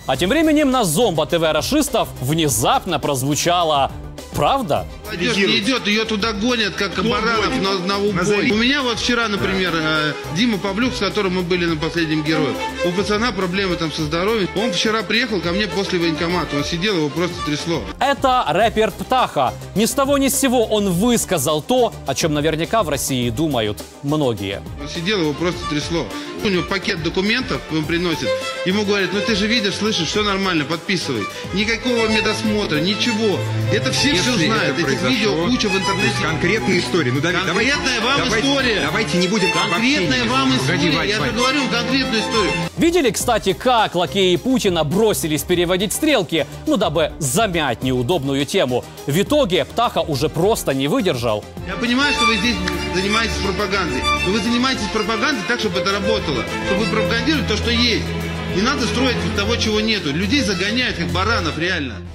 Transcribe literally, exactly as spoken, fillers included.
А тем временем на зомбо-ТВ рашистов внезапно прозвучало «Правда?». Молодежь не идет, ее туда гонят, как баранов на, на убой. Назови. У меня вот вчера, например, э, Дима Павлюк, с которым мы были на последнем герое, у пацана проблемы там со здоровьем. Он вчера приехал ко мне после военкомата, он сидел, его просто трясло. Это рэпер Птаха. Ни с того ни с сего он высказал то, о чем наверняка в России думают многие. Он сидел, его просто трясло. У него пакет документов он приносит. Ему говорят: ну ты же видишь, слышишь, все нормально, подписывай. Никакого медосмотра, ничего. Это все все знают. Этих видео куча в интернете. Конкретные истории. Ну, Давид, конкретная давайте, вам давайте, история. Давайте не будем конкретная вам история. Я же говорю конкретную историю. Видели, кстати, как лакеи Путина бросились переводить стрелки, ну дабы замять неудобную тему. В итоге Птаха уже просто не выдержал. Я понимаю, что вы здесь занимаетесь пропагандой. Но вы занимаетесь пропагандой так, чтобы это работало. Чтобы вы пропагандировали то, что есть. Не надо строить того, чего нету. Людей загоняют, как баранов, реально.